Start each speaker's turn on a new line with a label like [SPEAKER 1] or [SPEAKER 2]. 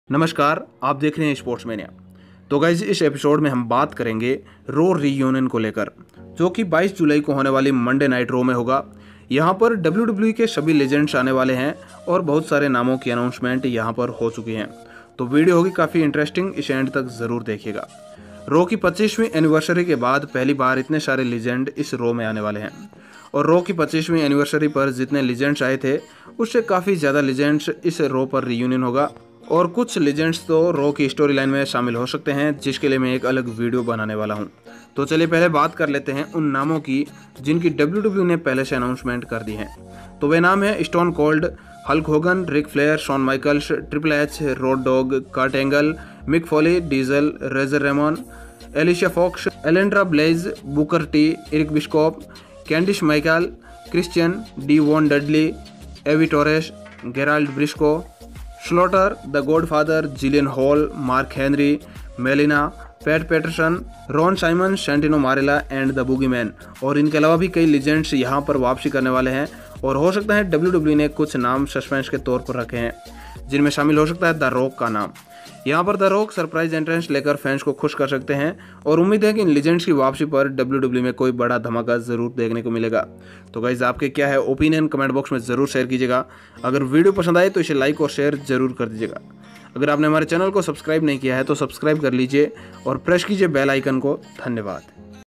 [SPEAKER 1] नमस्कार, आप देख रहे हैं स्पोर्ट्स मैनिया। तो गाइज इस एपिसोड में हम बात करेंगे रो रीयूनियन को लेकर, जो कि 22 जुलाई को होने वाली मंडे नाइट रो में होगा। यहाँ पर WWE के सभी लेजेंड्स आने वाले हैं और बहुत सारे नामों की अनाउंसमेंट यहाँ पर हो चुकी हैं। तो वीडियो होगी काफ़ी इंटरेस्टिंग, इस एंड तक ज़रूर देखिएगा। रो की 25वीं एनिवर्सरी के बाद पहली बार इतने सारे लीजेंड इस रो में आने वाले हैं। और रो की 25वीं एनिवर्सरी पर जितने लीजेंड्स आए थे उससे काफ़ी ज़्यादा लीजेंड्स इस रो पर रीयूनियन होगा। और कुछ लीजेंड्स तो रो की स्टोरी लाइन में शामिल हो सकते हैं, जिसके लिए मैं एक अलग वीडियो बनाने वाला हूं। तो चलिए पहले बात कर लेते हैं उन नामों की जिनकी WWE ने पहले से अनाउंसमेंट कर दी है। तो वे नाम है Stone Cold, Hulk Hogan, Ric Flair, Shawn Michaels, Triple H, Road Dogg, Kurt Angle, Mick Foley, Diesel, Razor Ramon, Alicia Fox, Alundra Blayze, Booker T, Eric Bischoff, Candice Michelle, Christian, D Von Dudley, Eve Torres, Gerald Brisco, Slaughter, the Godfather, Jillian Hall, Mark Henry, Melina, Pat Patterson, Ron Simmons, Santino Marella and the boogeyman. और इनके अलावा भी कई legends यहाँ पर वापसी करने वाले हैं। और हो सकता है WWE ने कुछ नाम सस्पेंस के तौर पर रखे हैं, जिनमें शामिल हो सकता है द रॉक का नाम। यहाँ पर द रॉक सरप्राइज एंट्रेंस लेकर फैंस को खुश कर सकते हैं और उम्मीद है कि इन लीजेंड्स की वापसी पर WWE में कोई बड़ा धमाका जरूर देखने को मिलेगा। तो गाइज आपके क्या है ओपिनियन, कमेंट बॉक्स में जरूर शेयर कीजिएगा। अगर वीडियो पसंद आए तो इसे लाइक और शेयर जरूर कर दीजिएगा। अगर आपने हमारे चैनल को सब्सक्राइब नहीं किया है तो सब्सक्राइब कर लीजिए और प्रेस कीजिए बेल आइकन को। धन्यवाद।